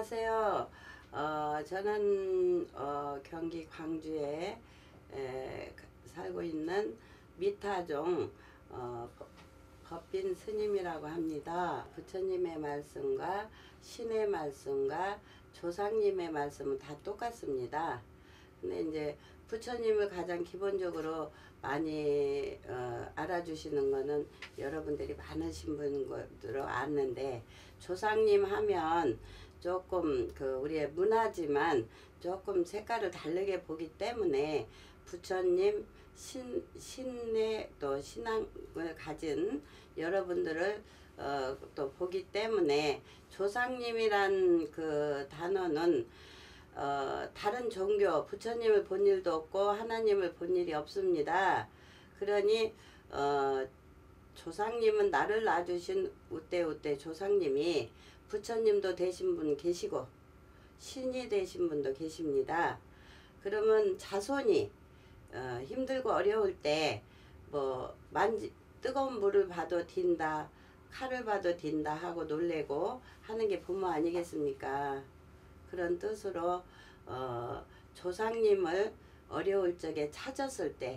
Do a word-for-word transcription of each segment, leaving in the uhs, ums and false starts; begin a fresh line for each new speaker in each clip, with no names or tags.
안녕하세요. 어, 저는 어, 경기 광주에 에, 살고 있는 미타종 어, 법빈 스님이라고 합니다. 부처님의 말씀과 신의 말씀과 조상님의 말씀은 다 똑같습니다. 근데 이제 부처님을 가장 기본적으로 많이 어, 알아주시는 거는 여러분들이 많으신 분들로 아는데, 조상님 하면 조금 그 우리의 문화지만 조금 색깔을 다르게 보기 때문에 부처님, 신, 신의 또 신앙을 가진 여러분들을 어, 또 보기 때문에 조상님이란 그 단어는 어, 다른 종교, 부처님을 본 일도 없고 하나님을 본 일이 없습니다. 그러니 어, 조상님은 나를 낳아주신 우때우때 조상님이 부처님도 되신 분 계시고 신이 되신 분도 계십니다. 그러면 자손이 어, 힘들고 어려울 때 뭐 만지 뜨거운 물을 봐도 딘다, 칼을 봐도 딘다 하고 놀래고 하는 게 부모 아니겠습니까? 그런 뜻으로 어, 조상님을 어려울 적에 찾았을 때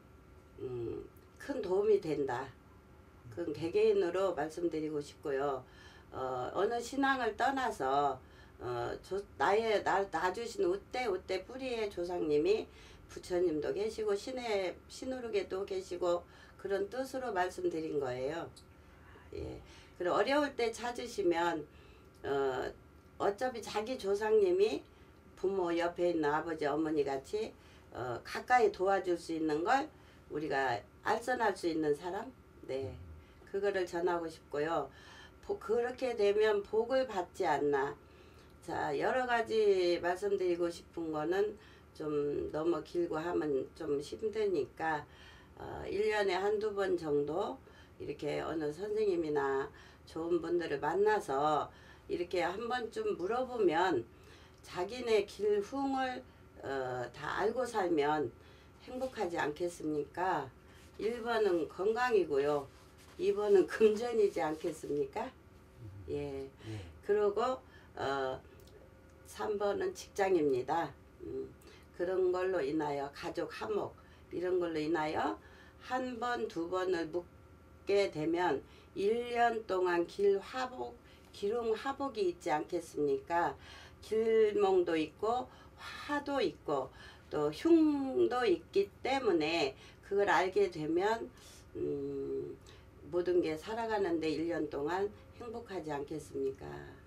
음, 큰 도움이 된다. 그건 개개인으로 말씀드리고 싶고요. 어, 어느 신앙을 떠나서 어, 조, 나의 나, 놔주신 우때 우때 뿌리의 조상님이 부처님도 계시고 신의 신우르게도 계시고 그런 뜻으로 말씀드린 거예요. 예. 그리고 어려울 때 찾으시면 어, 어차피 자기 조상님이 부모 옆에 있는 아버지 어머니 같이 어, 가까이 도와줄 수 있는 걸 우리가 알선할 수 있는 사람, 네, 그거를 전하고 싶고요. 보, 그렇게 되면 복을 받지 않나. 자, 여러 가지 말씀드리고 싶은 거는 좀 너무 길고 하면 좀 힘드니까 어, 일 년에 한두 번 정도 이렇게 어느 선생님이나 좋은 분들을 만나서 이렇게 한 번쯤 물어보면 자기네 길흉을 어, 다 알고 살면 행복하지 않겠습니까? 일 번은 건강이고요. 이 번은 금전이지 않겠습니까? 예. 그리고 어, 삼 번은 직장입니다. 음, 그런 걸로 인하여 가족 화목 이런 걸로 인하여 한 번, 두 번을 묵게 되면 일 년 동안 길 화복, 기름 화복이 있지 않겠습니까? 길몽도 있고 화도 있고 또 흉도 있기 때문에 그걸 알게 되면 음, 모든 게 살아가는데 일 년 동안 행복하지 않겠습니까?